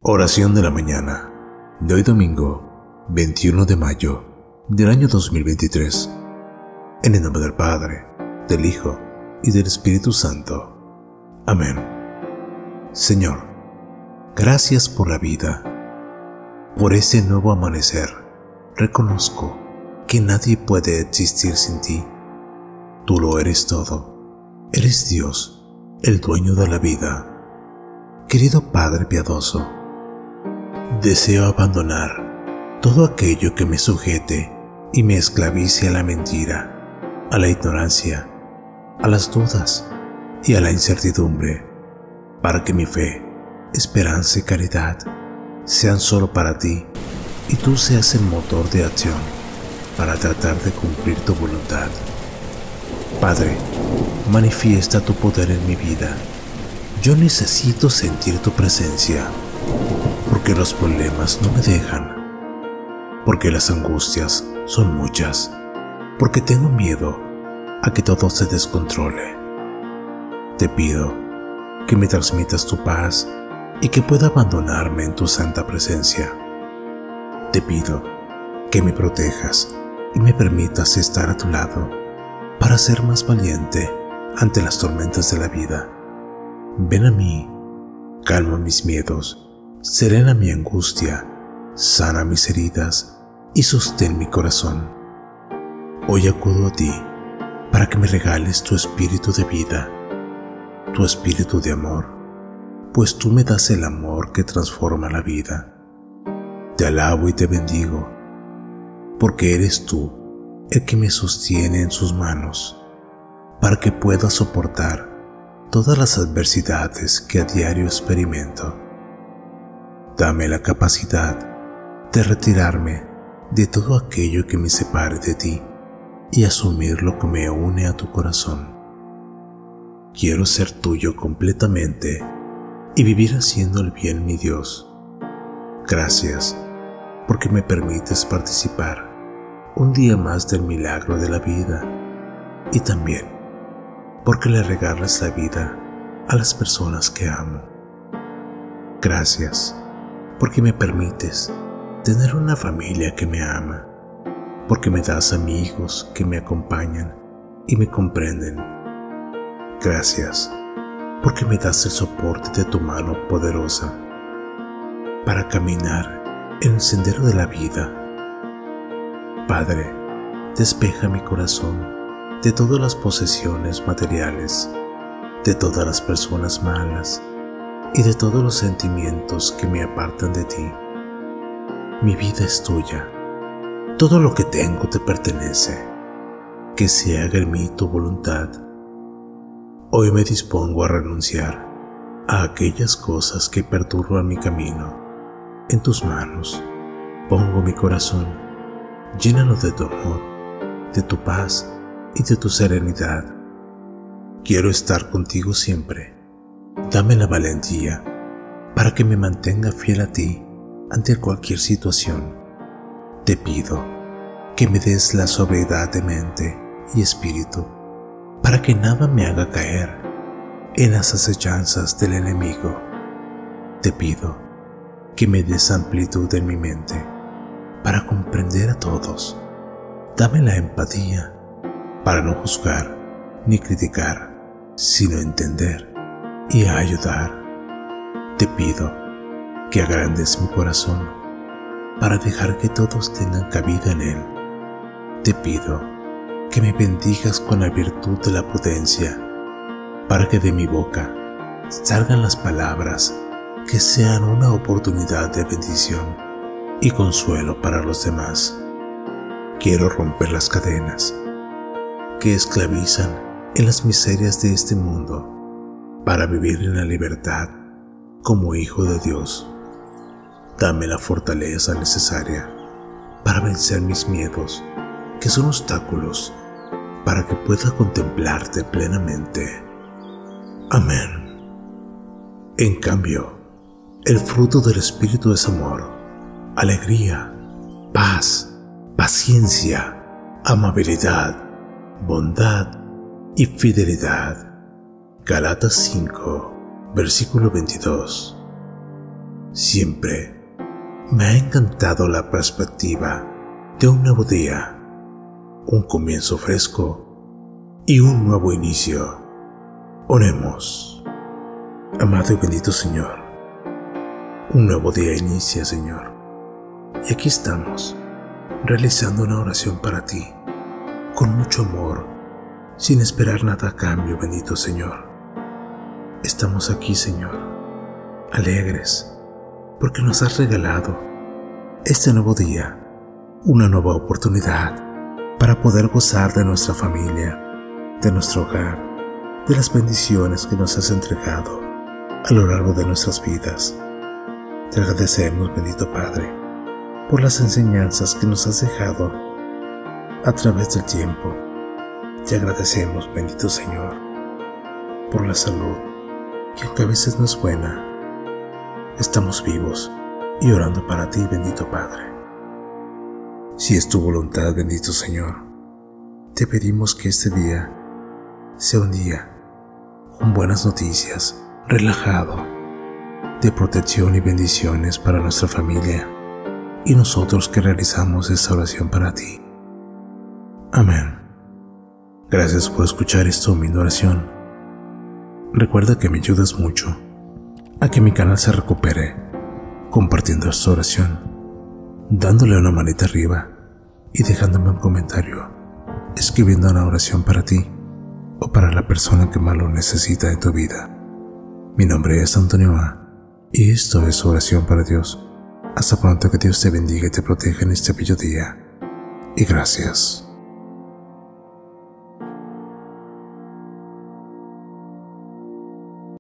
Oración de la mañana de hoy domingo 21 de mayo del año 2023. En el nombre del Padre, del Hijo y del Espíritu Santo. Amén. Señor, gracias por la vida, por ese nuevo amanecer. Reconozco que nadie puede existir sin ti. Tú lo eres todo. Eres Dios, el dueño de la vida. Querido Padre piadoso, deseo abandonar todo aquello que me sujete y me esclavice a la mentira, a la ignorancia, a las dudas y a la incertidumbre, para que mi fe, esperanza y caridad sean solo para ti y tú seas el motor de acción para tratar de cumplir tu voluntad. Padre, manifiesta tu poder en mi vida. Yo necesito sentir tu presencia, porque los problemas no me dejan, porque las angustias son muchas, porque tengo miedo a que todo se descontrole. Te pido que me transmitas tu paz y que pueda abandonarme en tu santa presencia. Te pido que me protejas y me permitas estar a tu lado para ser más valiente ante las tormentas de la vida. Ven a mí, calma mis miedos, serena mi angustia, sana mis heridas y sostén mi corazón. Hoy acudo a ti para que me regales tu espíritu de vida, tu espíritu de amor, pues tú me das el amor que transforma la vida. Te alabo y te bendigo, porque eres tú el que me sostiene en sus manos, para que pueda soportar todas las adversidades que a diario experimento. Dame la capacidad de retirarme de todo aquello que me separe de ti y asumir lo que me une a tu corazón. Quiero ser tuyo completamente y vivir haciendo el bien, mi Dios. Gracias porque me permites participar un día más del milagro de la vida y también porque le regalas la vida a las personas que amo. Gracias porque me permites tener una familia que me ama, porque me das amigos que me acompañan y me comprenden. Gracias porque me das el soporte de tu mano poderosa para caminar en el sendero de la vida. Padre, despeja mi corazón de todas las posesiones materiales, de todas las personas malas y de todos los sentimientos que me apartan de ti. Mi vida es tuya, todo lo que tengo te pertenece, que se haga en mí tu voluntad. Hoy me dispongo a renunciar a aquellas cosas que perturban mi camino. En tus manos pongo mi corazón, llénalo de tu amor, de tu paz y de tu serenidad. Quiero estar contigo siempre. Dame la valentía para que me mantenga fiel a ti ante cualquier situación. Te pido que me des la sobriedad de mente y espíritu para que nada me haga caer en las acechanzas del enemigo. Te pido que me des amplitud en mi mente para comprender a todos. Dame la empatía para no juzgar ni criticar, sino entender y ayudar. Te pido que agrandes mi corazón para dejar que todos tengan cabida en él. Te pido que me bendigas con la virtud de la prudencia, para que de mi boca salgan las palabras que sean una oportunidad de bendición y consuelo para los demás. Quiero romper las cadenas que esclavizan en las miserias de este mundo, para vivir en la libertad como hijo de Dios. Dame la fortaleza necesaria para vencer mis miedos, que son obstáculos, para que pueda contemplarte plenamente. Amén. En cambio, el fruto del Espíritu es amor, alegría, paz, paciencia, amabilidad, bondad y fidelidad. Gálatas 5, versículo 22. Siempre me ha encantado la perspectiva de un nuevo día, un comienzo fresco y un nuevo inicio. Oremos. Amado y bendito Señor, un nuevo día inicia, Señor, y aquí estamos, realizando una oración para ti, con mucho amor, sin esperar nada a cambio, bendito Señor. Estamos aquí, Señor, alegres, porque nos has regalado este nuevo día, una nueva oportunidad para poder gozar de nuestra familia, de nuestro hogar, de las bendiciones que nos has entregado a lo largo de nuestras vidas. Te agradecemos, bendito Padre, por las enseñanzas que nos has dejado a través del tiempo. Te agradecemos, bendito Señor, por la salud, que aunque a veces no es buena, estamos vivos y orando para ti, bendito Padre. Si es tu voluntad, bendito Señor, te pedimos que este día sea un día con buenas noticias, relajado, de protección y bendiciones para nuestra familia y nosotros que realizamos esta oración para ti. Amén. Gracias por escuchar esta humilde oración. Recuerda que me ayudas mucho a que mi canal se recupere compartiendo esta oración, dándole una manita arriba y dejándome un comentario, escribiendo una oración para ti o para la persona que más lo necesita en tu vida. Mi nombre es Antonio A. y esto es Oración para Dios. Hasta pronto, que Dios te bendiga y te proteja en este bello día. Y gracias.